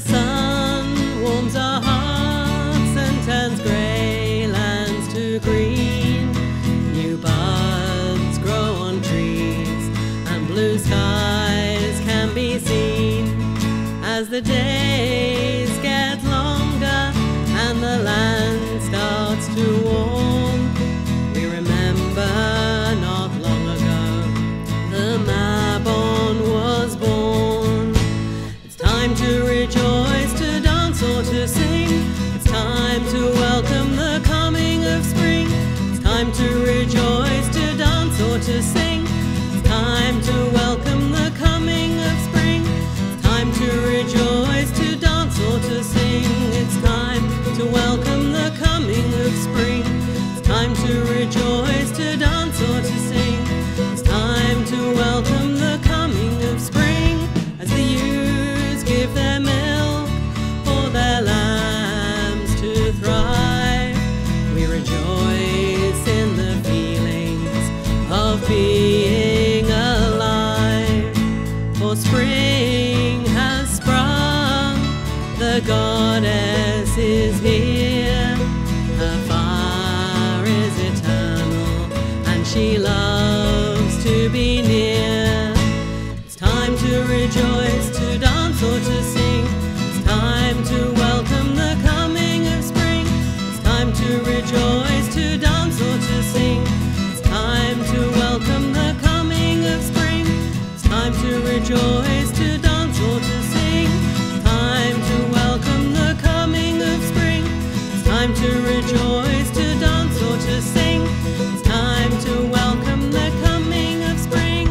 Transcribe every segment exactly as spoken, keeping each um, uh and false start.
sun warms our hearts and turns grey lands to green. New buds grow on trees and blue skies can be seen. As the days get longer and the land starts to warm, we remember not long ago the Mabon was born. It's time to rejoice, to dance or to sing. It's time to welcome the coming of spring. It's time to rejoice, to dance or to sing. It's time to welcome the coming of spring. It's time to rejoice, to dance or to sing. It's time to welcome the coming of spring. It's time to rejoice, to dance or to sing. It's time to welcome the coming of spring. As the ewes give their milk for their lambs to thrive, we rejoice in the feelings of being alive. For spring has sprung, the goddess is here. Her fire is eternal and she loves to be near. It's time to rejoice, to dance or to sing. It's time to welcome the coming of spring. It's time to rejoice, to dance or to sing. It's time to welcome the coming of spring. It's time to rejoice, to dance or to sing. It's time to welcome the coming of spring. It's time to rejoice, to dance or to sing. It's time to welcome the coming of spring.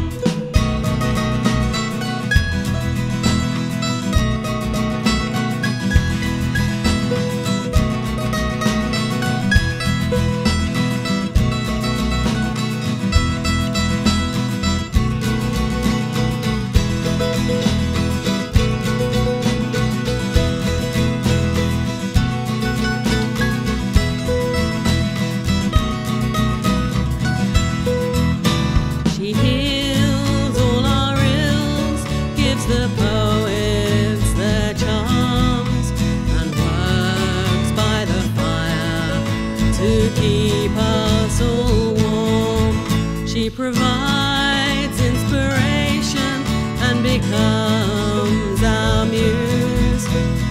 She heals all our ills, gives the poets their charms, and works by the fire to keep us all warm. She provides inspiration and becomes our muse.